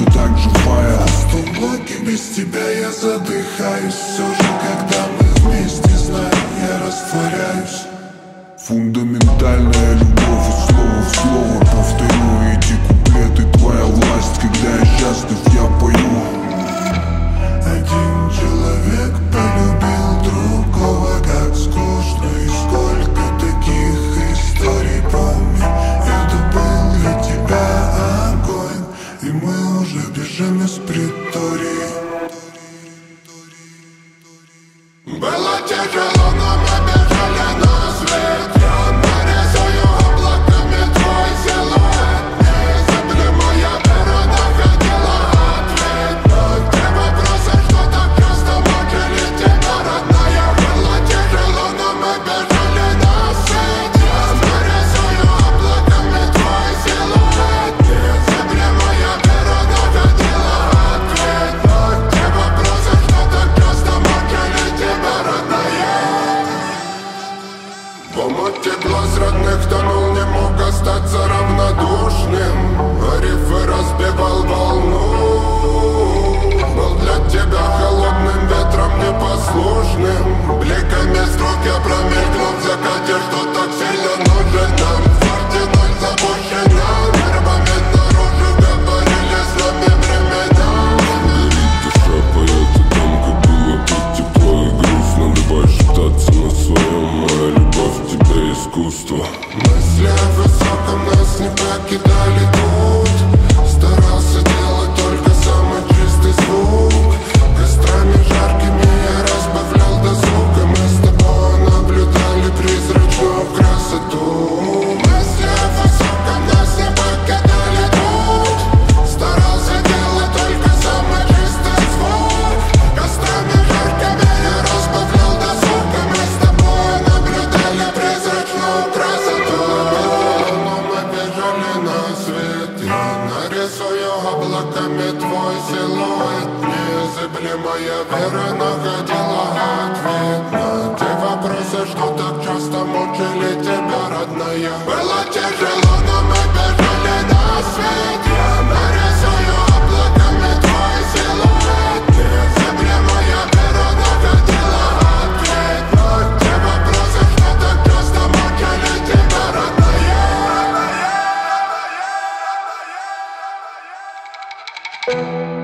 все так живая. В том блоке без тебя я задыхаюсь. Все же, когда мы вместе, знаю, я растворяюсь. Фундаментальная любовь, и слово в слово повторю эти куплеты. Твоя власть, когда я счастлив, я пою. Один человек полюбил другого, как скучно. И сколько таких историй, помни, это был для тебя огонь. И мы уже бежим из притории. Было тяжело, но мы бежали на свет. Я нарисую облаками твой силуэт. Незыблемая вера находила ответ на те вопросы, что так часто мучили тебя, родная. Было тяжело, но мы бежали на свет. Я нарисую облаками твой силуэт. Незыблемая вера находила ответ на те вопросы, что так часто мучили тебя, родная. В омуте глаз родных тонул, не мог остаться равнодушным. А рифы разбивал волну. Был для тебя холодным ветром непослушным. Бликами строк я промелькнул в закате, что так сильно нужен нам. В форте ноль запущена, нервами наружу говорили с нами времена. Горит душа, поет о том, как было тут тепло и грустно. Давай шептаться на своем, моя любовь в тебе искусство. Мысли о высоком нас не покидали тут. Старался делать только самый чистый звук. Кострами жаркими я разбавлял досуг. И мы с тобой наблюдали призрачную красоту. Мысли о высоком нас не покидали тут. Старался делать только самый чистый звук. Кострами жаркими я разбавлял досуг. И мы с тобой наблюдали призрачную красоту. Но мы бежали на свет. Я нарисую облаками твой силуэт. Незыблемая вера находила ответ на те вопросы, что так часто мучили тебя, родная. Было тяжело, но мы бежали на свет. Я нарисую облаками твой силуэт. Незыблемая вера находила ответ на те вопросы, что так часто мучили тебя, родная.